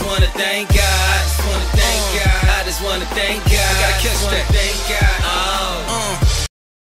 wanna thank God. I just wanna thank God. I just wanna thank God. I gotta catch that. Thank God.